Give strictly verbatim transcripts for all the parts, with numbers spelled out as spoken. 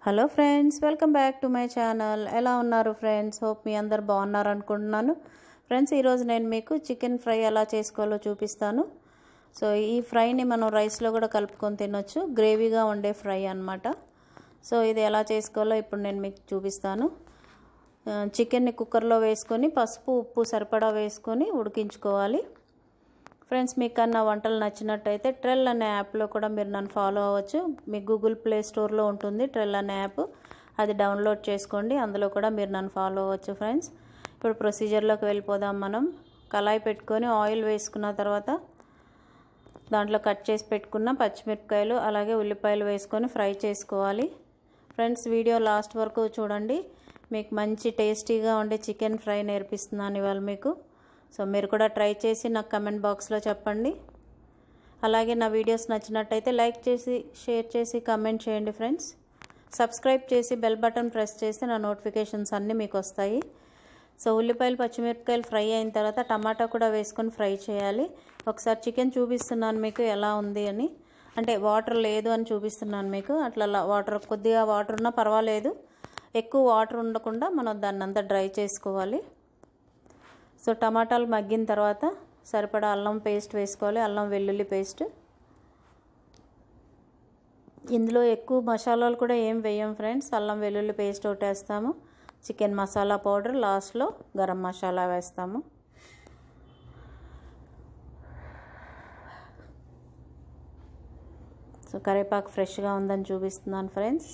Hello friends, welcome back to my channel. ఎలా ఉన్నారు friends? Hope మీ అందరు బాగున్నారు అనుకుంటున్నాను. ఫ్రెండ్స్, ఈరోజు నేను మీకు చికెన్ ఫ్రై ఎలా చేసుకోవాలో చూపిస్తాను. సో ఈ ఫ్రైని మనం రైస్లో కూడా కలుపుకొని తినొచ్చు. గ్రేవీగా ఉండే ఫ్రై అన్నమాట. సో ఇది ఎలా చేసుకోవాలో ఇప్పుడు నేను మీకు చూపిస్తాను. చికెన్ని కుక్కర్లో వేసుకొని పసుపు ఉప్పు సరిపడా వేసుకొని ఉడికించుకోవాలి. ఫ్రెండ్స్, మీకు కన్నా వంటలు నచ్చినట్టయితే ట్రెల్ అనే యాప్లో కూడా మీరు నన్ను ఫాలో అవ్వచ్చు. మీ గూగుల్ ప్లే స్టోర్లో ఉంటుంది ట్రెల్ అనే యాప్, అది డౌన్లోడ్ చేసుకోండి. అందులో కూడా మీరు నన్ను ఫాలో అవ్వచ్చు. ఫ్రెండ్స్, ఇప్పుడు ప్రొసీజర్లోకి వెళ్ళిపోదాం. మనం కళాయి పెట్టుకొని ఆయిల్ వేసుకున్న తర్వాత దాంట్లో కట్ చేసి పెట్టుకున్న పచ్చిమిరపకాయలు అలాగే ఉల్లిపాయలు వేసుకొని ఫ్రై చేసుకోవాలి. ఫ్రెండ్స్, వీడియో లాస్ట్ వరకు చూడండి. మీకు మంచి టేస్టీగా ఉండే చికెన్ ఫ్రై నేర్పిస్తున్నాను ఇవాళ మీకు. సో మీరు కూడా ట్రై చేసి నాకు కమెంట్ బాక్స్లో చెప్పండి. అలాగే నా వీడియోస్ నచ్చినట్టయితే లైక్ చేసి షేర్ చేసి కమెంట్ చేయండి. ఫ్రెండ్స్, సబ్స్క్రైబ్ చేసి బెల్ బటన్ ప్రెస్ చేస్తే నా నోటిఫికేషన్స్ అన్నీ మీకు వస్తాయి. సో ఉల్లిపాయలు పచ్చిమిరపకాయలు ఫ్రై అయిన తర్వాత టమాటా కూడా వేసుకొని ఫ్రై చేయాలి. ఒకసారి చికెన్ చూపిస్తున్నాను మీకు ఎలా ఉంది అని, అంటే వాటర్ లేదు అని చూపిస్తున్నాను మీకు. అట్లా వాటర్ కొద్దిగా వాటర్ ఉన్నా పర్వాలేదు, ఎక్కువ వాటర్ ఉండకుండా మనం దాన్ని అంతా డ్రై చేసుకోవాలి. సో టమాటాలు మగ్గిన తర్వాత సరిపడా అల్లం పేస్ట్ వేసుకోవాలి, అల్లం వెల్లుల్లి పేస్ట్. ఇందులో ఎక్కువ మసాలాలు కూడా ఏం వేయం ఫ్రెండ్స్, అల్లం వెల్లుల్లి పేస్ట్ ఒకటి వేస్తాము. చికెన్ మసాలా పౌడర్ లాస్ట్లో గరం మసాలా వేస్తాము. సో కరివేపాకు ఫ్రెష్గా ఉందని చూపిస్తున్నాను ఫ్రెండ్స్.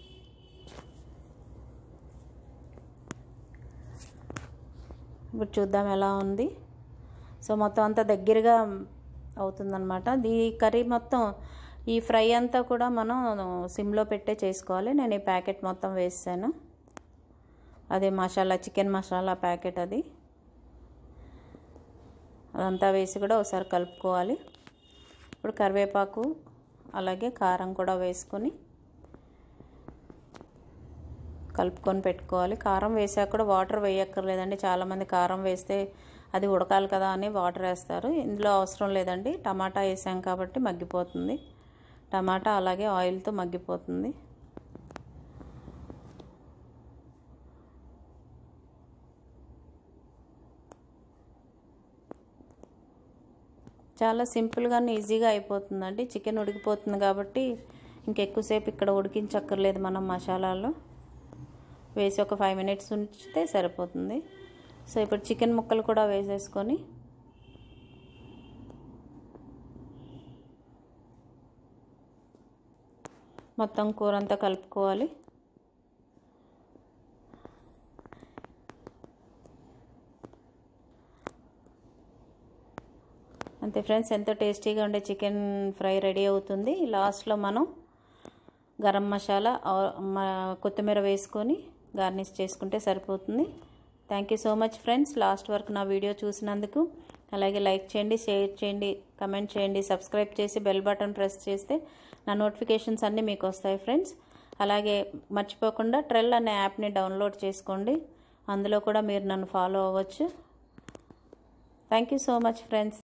ఇప్పుడు చూద్దాం ఎలా ఉంది. సో మొత్తం అంతా దగ్గరగా అవుతుందన్నమాట. ఈ కర్రీ మొత్తం ఈ ఫ్రై అంతా కూడా మనం సిమ్లో పెట్టే చేసుకోవాలి. నేను ఈ ప్యాకెట్ మొత్తం వేసాను, అదే మసాలా చికెన్ మసాలా ప్యాకెట్, అది అదంతా వేసి కూడా ఒకసారి కలుపుకోవాలి. ఇప్పుడు కరివేపాకు అలాగే కారం కూడా వేసుకొని కలుపుకొని పెట్టుకోవాలి. కారం వేసాక కూడా వాటర్ వేయక్కర్లేదండి. చాలామంది కారం వేస్తే అది ఉడకాలి కదా అని వాటర్ వేస్తారు. ఇందులో అవసరం లేదండి, టమాటా వేసాం కాబట్టి మగ్గిపోతుంది. టమాటా అలాగే ఆయిల్తో మగ్గిపోతుంది. చాలా సింపుల్గానే ఈజీగా అయిపోతుందండి. చికెన్ ఉడికిపోతుంది కాబట్టి ఇంకెక్కువసేపు ఇక్కడ ఉడికించక్కర్లేదు. మనం మసాలాలో వేసి ఒక ఫైవ్ మినిట్స్ ఉంచితే సరిపోతుంది. సో ఇప్పుడు చికెన్ ముక్కలు కూడా వేసేసుకొని మొత్తం కూర అంతా కలుపుకోవాలి. అంతే ఫ్రెండ్స్, ఎంతో టేస్టీగా ఉండే చికెన్ ఫ్రై రెడీ అవుతుంది. లాస్ట్లో మనం గరం మసాలా కొత్తిమీర వేసుకొని గార్నిష్ చేసుకుంటే సరిపోతుంది. Thank you so much friends, last వరకు నా వీడియో చూసినందుకు. అలాగే లైక్ చేయండి, షేర్ చేయండి, కమెంట్ చేయండి, సబ్స్క్రైబ్ చేసి బెల్ బటన్ ప్రెస్ చేస్తే నా నోటిఫికేషన్స్ అన్నీ మీకు వస్తాయి ఫ్రెండ్స్. అలాగే మర్చిపోకుండా ట్రెల్ అనే యాప్ని డౌన్లోడ్ చేసుకోండి, అందులో కూడా మీరు నన్ను ఫాలో అవ్వచ్చు. Thank you so much friends.